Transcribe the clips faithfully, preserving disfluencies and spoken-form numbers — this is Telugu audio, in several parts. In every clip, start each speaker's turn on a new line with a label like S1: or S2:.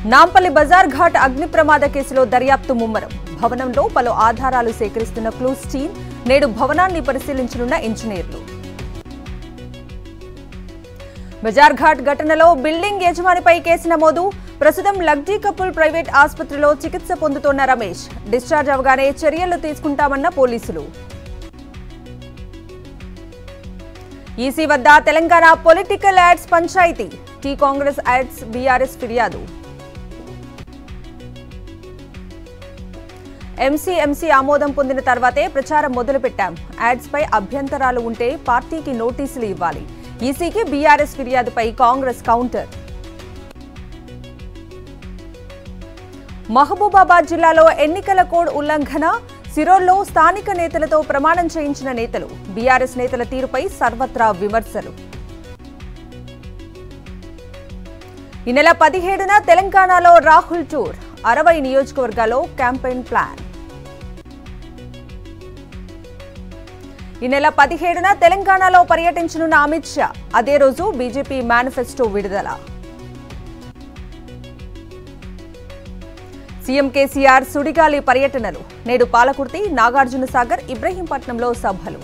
S1: నాంపల్లి బజార్ ఘాట్ అగ్ని ప్రమాద కేసులో దర్యాప్తు ముమ్మరం. భవనంలో పలు ఆధారాలు సేకరిస్తున్న క్లూస్ టీమ్ నేడు భవనాన్ని పరిశీలించనున్న ఇంజనీర్లు. బజార్ ఘాట్ ఘటనలో బిల్డింగ్ యజమానిపై కేసు నమోదు. ప్రస్తుతం లగ్జీ కపుల్ ప్రైవేట్ ఆసుపత్రిలో చికిత్స పొందుతోన్న రమేష్ డిశ్చార్జ్ అవగానే చర్యలు తీసుకుంటామన్న పోలీసులు. ఈసీ వద్ద తెలంగాణ పొలిటికల్ యాడ్స్ పంచాయతీ. టీ కాంగ్రెస్ యాడ్స్ బీఆర్ఎస్ ఫిర్యాదు. ఎంసీఎంసీ ఆమోదం పొందిన తర్వాతే ప్రచారం మొదలుపెట్టాం. యాడ్స్ పై అభ్యంతరాలు ఉంటే పార్టీకి నోటీసులు ఇవ్వాలి. ఈసీకి బీఆర్ఎస్ ఫిర్యాదుపై కాంగ్రెస్ కౌంటర్. మహబూబాబాద్ జిల్లాలో ఎన్నికల కోడ్ ఉల్లంఘన. సిరోల్లో స్థానిక నేతలతో ప్రమాణం చేయించిన నేతలు. బీఆర్ఎస్ నేతల తీరుపై సర్వత్రా విమర్శలు. ఈ నెల పదిహేడున తెలంగాణలో రాహుల్ టూర్. అరవై నియోజకవర్గాల్లో క్యాంపెయిన్ ప్లాన్. ఈ నెల పదిహేడున తెలంగాణలో పర్యటించనున్న అమిత్ షా. అదే రోజు బీజేపీ మేనిఫెస్టో విడుదల. సీఎం కేసీఆర్ సుడిగాలి పర్యటనలు. నేడు పాలకుర్తి, నాగార్జున సాగర్, ఇబ్రహీంపట్నంలో సభలు.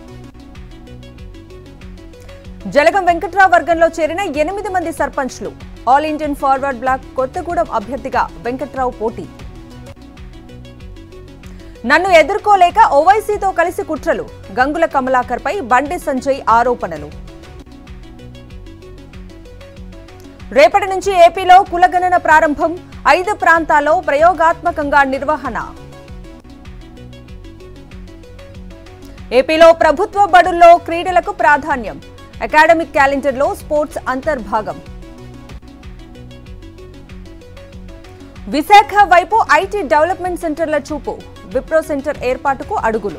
S1: జలగం వెంకట్రావు వర్గంలో చేరిన ఎనిమిది మంది సర్పంచ్లు. ఆల్ ఇండియన్ ఫార్వర్డ్ బ్లాక్ కొత్తగూడెం అభ్యర్థిగా వెంకట్రావు పోటీ. నన్ను ఎదుర్కోలేక ఓవైసీతో కలిసి కుట్రలు. గంగుల కమలాకర్ పై బండి సంజయ్ ఆరోపణలు. రేపటి నుంచి ఏపీలో కులగణన ప్రారంభం. ఐదు ప్రాంతాల్లో ప్రయోగాత్మకంగా నిర్వహణ. ఏపీలో ప్రభుత్వ బడుల్లో క్రీడలకు ప్రాధాన్యం. అకాడమిక్ క్యాలెండర్లో స్పోర్ట్స్ అంతర్భాగం. విశాఖ వైపు ఐటీ డెవలప్మెంట్ సెంటర్ల చూపు. విప్రో సెంటర్ ఏర్పాటుకు అడుగులు.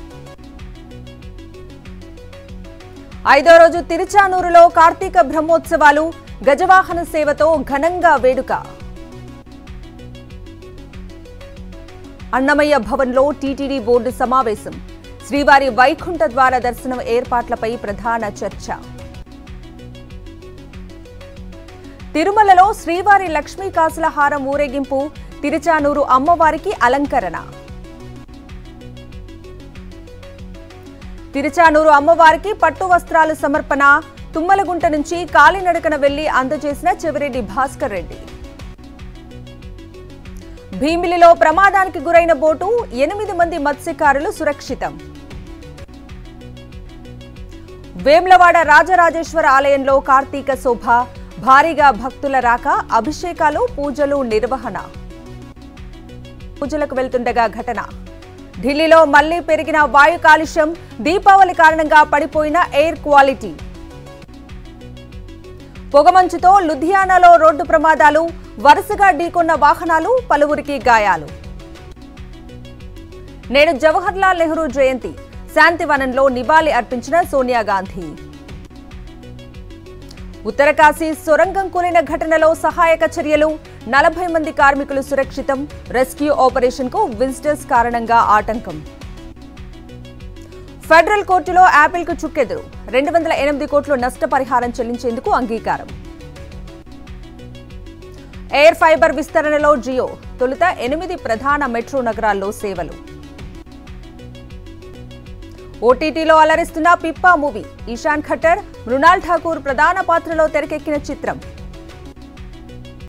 S1: ఐదో రోజు తిరుచానూరులో కార్తీక బ్రహ్మోత్సవాలు. గజవాహన సేవతో ఘనంగా వేడుక. అన్నమయ్య భవన్లో టీటీడీ బోర్డు సమావేశం. శ్రీవారి వైకుంఠ ద్వార దర్శనం ఏర్పాట్లపై ప్రధాన చర్చ. తిరుమలలో శ్రీవారి లక్ష్మీ కాసుల హారం ఊరేగింపు. తిరుచానూరు అమ్మవారికి అలంకరణ. తిరుచానూరు అమ్మవారికి పట్టు వస్త్రాలు సమర్పణ. తుమ్మలగుంట నుంచి కాలినడకన వెళ్లి అందజేసిన చెవిరెడ్డి భాస్కర్ రెడ్డి. భీమిలిలో ప్రమాదానికి గురైన బోటు. ఎనిమిది మంది మత్స్యకారులు సురక్షితం. వేమ్లవాడ రాజరాజేశ్వర ఆలయంలో కార్తీక శోభ. భారీగా భక్తుల రాక. అభిషేకాలు, పూజలు నిర్వహణ. పూజలకు వెళ్తుండగా ఘటన. ఢిల్లీలో మళ్లీ పెరిగిన వాయు కాలుష్యం. దీపావళి కారణంగా పడిపోయిన ఎయిర్ క్వాలిటీ. పొగమంచుతో లుధియానాలో రోడ్డు ప్రమాదాలు. వరుసగా ఢీకొన్న వాహనాలు. పలువురికి గాయాలు. నేడు జవహర్లాల్ నెహ్రూ జయంతి. శాంతివనంలో నివాళి అర్పించిన సోనియా గాంధీ. ఉత్తరకాశీ సొరంగం కూలిన ఘటనలో సహాయక చర్యలు. నలభై మంది కార్మికులు సురక్షితం. రెస్క్యూ ఆపరేషన్ కు విజిటర్స్ కారణంగా ఆటంకం. ఫెడరల్ కోర్టులో యాపిల్ కు చుక్కెదురు. రెండు వందల ఎనిమిది కోట్ల నష్టపరిహారం చెల్లించేందుకు అంగీకారం. ఎయిర్ ఫైబర్ విస్తరణలో జియో. తొలుత ఎనిమిది ప్రధాన మెట్రో నగరాల్లో సేవలు. ఓటీటీలో అలరిస్తున్న పిప్పా మూవీ. ఈశాన్ ఖట్టర్, మృణాల్ ఠాకూర్ ప్రధాన పాత్రలో తెరకెక్కిన చిత్రం.